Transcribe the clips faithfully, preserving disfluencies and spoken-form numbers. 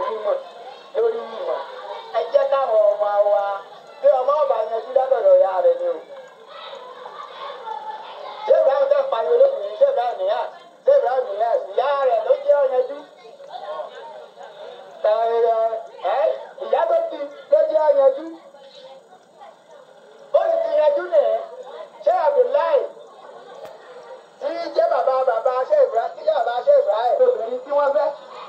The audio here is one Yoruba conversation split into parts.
ìmọ̀ lórí ìmọ̀ ẹ jẹ́ káwọn ọmọ wa bí ọmọ ọba yanjú látọ̀dọ̀ ìyá rẹ̀ ni o. ṣé ìbáraẹni tẹ́ ń pariwo lóbìnrin ṣé ìbáraẹni nìyà ṣé ìbáraẹni nìyà ìyá rẹ̀ ló jẹ́ ọ̀yanjú. ìyá tó ti ló jẹ́ ọ̀yanjú. ó sì ti yanjú nìyẹn ṣé Abdullahi tí jẹ́ bàbá bàbá ṣé ìbáraẹni tí jẹ́ bàbá ṣé ìbáraẹni lóbìnrin tí wọ́n fẹ́.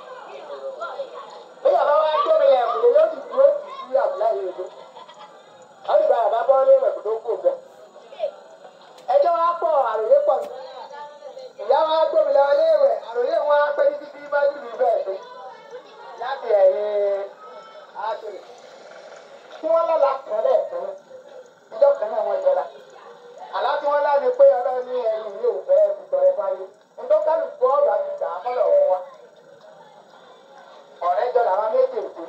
bí bàbá wa tó mi lẹ̀ kùlé yóò sì dúró sí Abdullahi yìí lójú. àwọn ìgbà bàbá bọ́ lé ìwẹ̀ kó tó kú bẹ́ẹ̀. ẹjọ́ wa pọ̀ àròyé pọ̀ ní. ìyá wa gbómi lọ ilé ìwẹ̀ àròyé wọn á pẹ́ títí bí bá dùn bẹ́ẹ̀ tó. láti ẹ̀yìn àṣírí. tí wọ́n lọ́la kan lẹ́ẹ̀kan ìjọ kan náà wọ́n jọra. àlá tí wọ́n lá ni pé ọlọ́run ní ẹ̀yìn yóò fẹ́ ìtọ́rẹ fáyé. nítorí kálukú ọ̀gá ti gbà á mọ́lọ̀ wọn wá. ọ̀rẹ́ jọ làwọn méjèèjì.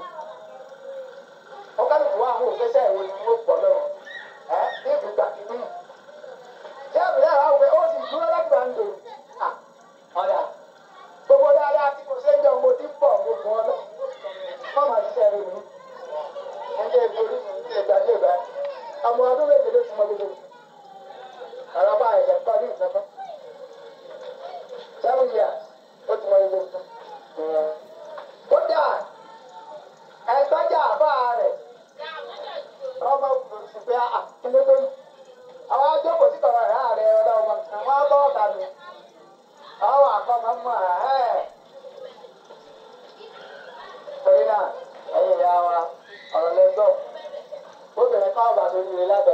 ó kálukú wa àwọn òfẹ́sẹ̀ ìwé ni wọ́n pọ̀ lọ́wọ́. ẹ́ ní ìgbà kìíní. ṣé àbúrò àwọn òfẹ́ ó sì dúró lágbà ń lò. ọ̀dà gbogbo dáadáa tí kò ṣe ń jọ mo ti ń pọ̀ gbogbo ọlọ́. wọ́n máa ṣiṣẹ́ rẹ̀ mí. ẹ̀jẹ̀ ìgbòrí ìgbà ṣe ìgbà. ọmọ ọdún méje ló ti mọ gbogbo. ọ̀rọ̀ bá ẹ̀jẹ̀ kọ́ ní ìsọ́kọ́. seven years ó ti mọ gbogbo. kódà ẹ̀tọ́jà àbá rẹ̀ ọmọ òṣìṣẹ́ àkíndéjọ́ àwọn ajókòó sí kọ̀ọ̀rọ̀ ẹ̀rá rẹ̀ ọlọ́mọ àwọn abọ́ọ̀ta mi àwọn àkọ́mọ́ mọ́ ẹ̀. torí náà ẹ̀yin ìyá wa ọ̀rọ̀ lẹ́gbọ̀n obìnrin kan ọ̀bà tó yire lábẹ́